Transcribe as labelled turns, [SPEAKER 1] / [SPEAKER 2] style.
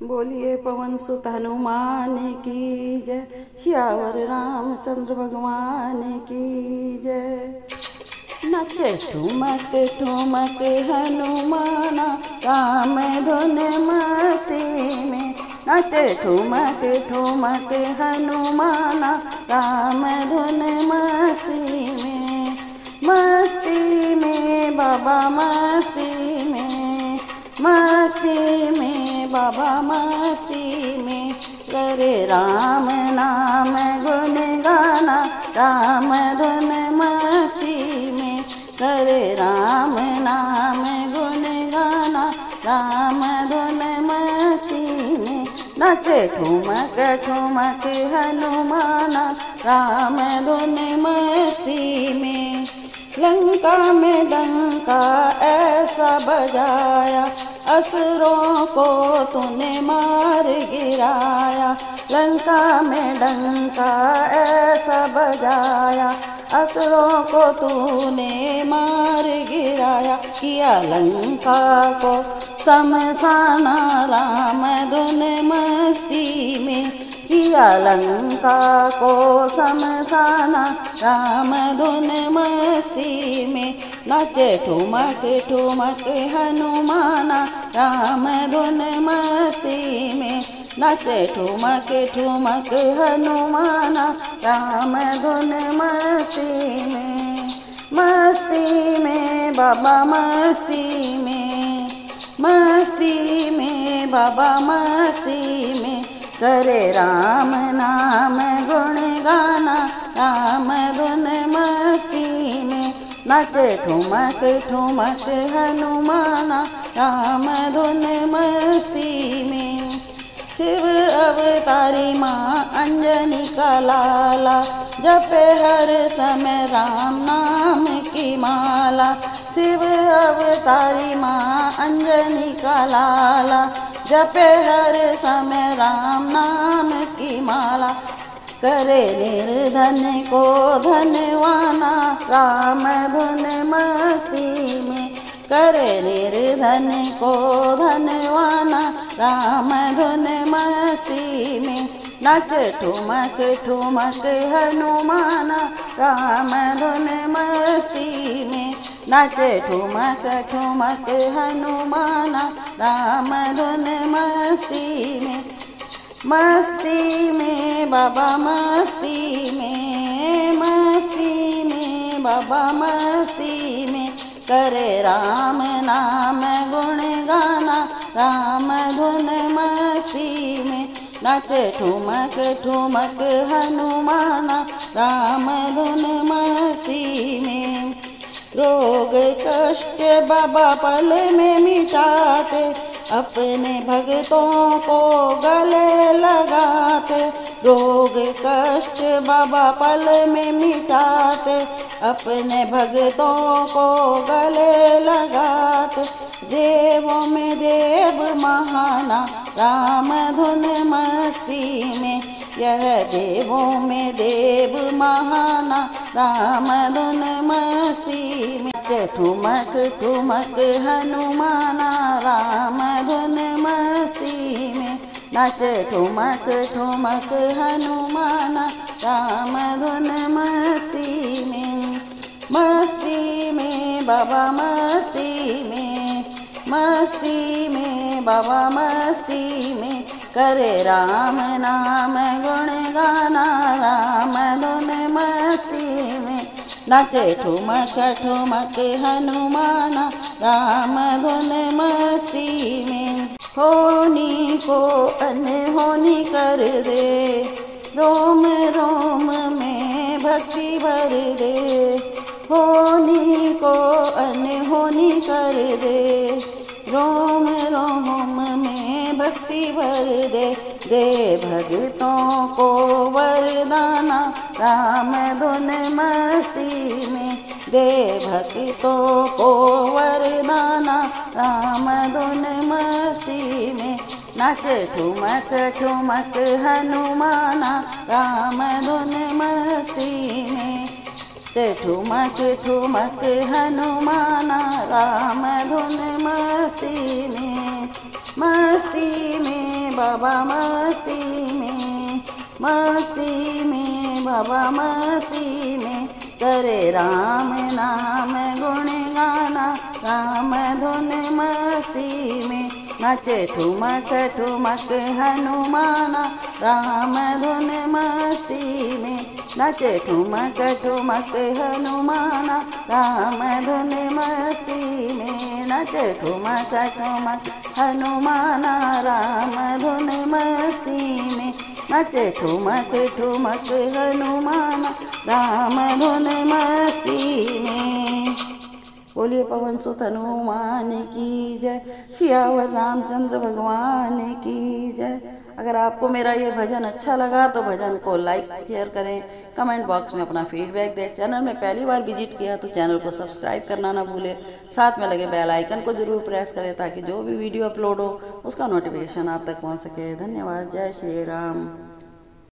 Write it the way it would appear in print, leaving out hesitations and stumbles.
[SPEAKER 1] बोलिए पवन सुत हनुमान की जय, सियावर रामचंद्र भगवान की जय। नचे ठुमक ठुमक हनुमाना राम धुन मस्ती में, नचे ठुमक ठुमक हनुमाना राम धुन मस्ती में। मस्ती में बाबा मस्ती में, मस्ती में बाबा मस्ती में, करे राम नाम गुण गाना राम धुन मस्ती में, करे राम नाम गुण गाना राम धुन मस्ती में। नचे ठुमक ठुमक हनुमाना राम धुन मस्ती में। लंका में डंका ऐसा बजाया, असुरों को तूने मार गिराया। लंका में डंका ऐसा बजाया, असुरों को तूने मार गिराया। किया लंका को शमशाना राम धुन मस्ती में, किया लंका को शमशाना राम धुन मस्ती में। नचे ठुमक ठुमक हनुमाना राम धुन मस्ती में, नचे ठुमक ठुमक हनुमाना राम धुन मस्ती में। मस्ती में बाबा मस्ती में, मस्ती में बाबा मस्ती में, करे राम नाम गुण गाना राम धुन मस्ती में। नचे ठुमक ठुमक हनुमाना राम धुन मस्ती में। शिव अवतारी माँ अंजनी का लाला, जपे हर समय राम नाम की माला। शिव अवतारी माँ अंजनी का लाला, जपे हर समय राम नाम की माला। करे निर्धन को धनवाना राम धुन मस्ती में, करे निर्धन को धनवाना राम धुन मस्ती में। नच ठुमक ठुमक हनुमाना राम धुन मस्ती में, नच ठुमक ठुमक हनुमाना राम धुन मस्ती में। मस्ती में बाबा मस्ती में, मस्ती में बाबा मस्ती में, करे राम नाम गुण गाना राम धुन मस्ती में। नचे ठुमक ठुमक हनुमाना राम धुन मस्ती में। रोग कष्ट बाबा पल में मिटाते, अपने भक्तों को गले लगाते। रोग कष्ट बाबा पल में मिटाते, अपने भक्तों को गले लगाते। देवों में देव महाना राम धुन मस्ती में, यह देवों में देव महाना राम धुन मस्ती में। ठुमक ठुमक हनुमाना राम धुन मस्ती में, नच ठुमक ठुमक हनुमाना राम धुन मस्ती में। मस्ती में बाबा मस्ती में, मस्ती में बाबा मस्ती में, करे राम नाम गुण गाना राम धुन मस्ती में। नचे ठुमक ठुमक हनुमाना राम धुन मस्ती में। होनी को अनहोनी कर दे, रोम रोम में भक्ति भर दे। होनी को अनहोनी कर दे, रोम रोम में भक्ति भर दे। दे भक्तों को वरदाना राम धुन मस्ती में, दे भक्तों को वरदाना राम धुन मस्ती में। नच ठुमक ठुमक हनुमाना राम धुन मस्ती में, ठुमक ठुमक हनुमाना राम धुन मस्ती में। मस्ती में बाबा मस्ती में, मस्ती में बाबा मस्ती में, करे राम नाम गुण गाना, राम धुन मस्ती में, नाचे ठुमक ठुमक हनुमाना, राम धुन मस्ती में, नाचे ठुमक ठुमक हनुमाना, राम धुन मस्ती में, नाचे ठुमक ठुमक हनुमाना, राम धुन मस्ती में, नाचे ठुमक ठुमक हनुमाना, राम धुन मस्ती में। बोलिए पवन सुत हनुमान की जय, सियावर रामचंद्र भगवान की जय। अगर आपको मेरा ये भजन अच्छा लगा तो भजन को लाइक शेयर करें, कमेंट बॉक्स में अपना फीडबैक दें। चैनल में पहली बार विजिट किया तो चैनल को सब्सक्राइब करना ना भूलें, साथ में लगे बेल आइकन को जरूर प्रेस करें ताकि जो भी वीडियो अपलोड हो उसका नोटिफिकेशन आप तक पहुंच सके। धन्यवाद। जय श्री राम।